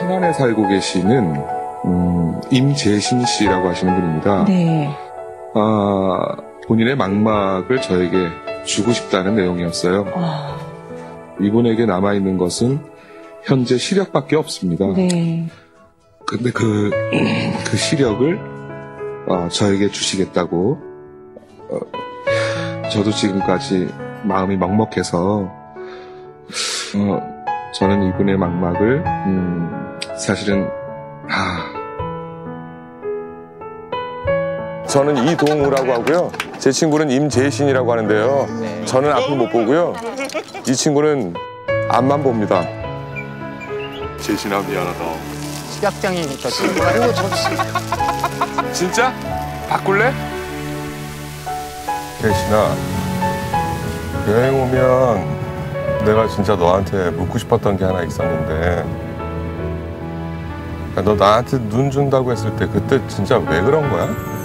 천안에 살고 계시는 임재신 씨라고 하시는 분입니다. 네. 본인의 망막을 저에게 주고 싶다는 내용이었어요. 이분에게 남아있는 것은 현재 시력밖에 없습니다. 네. 근데 그 시력을 저에게 주시겠다고. 저도 지금까지 마음이 먹먹해서 저는 이분의 망막을 사실은 저는 이동우라고 하고요. 제 친구는 임재신이라고 하는데요. 저는 앞을 못 보고요. 이 친구는 앞만 봅니다. 재신아, 미안하다. 시각장애니까 친구가 이거 진짜? 바꿀래? 재신아, 여행 오면 내가 진짜 너한테 묻고 싶었던 게 하나 있었는데, 너 나한테 눈 준다고 했을 때 그때 진짜 왜 그런 거야?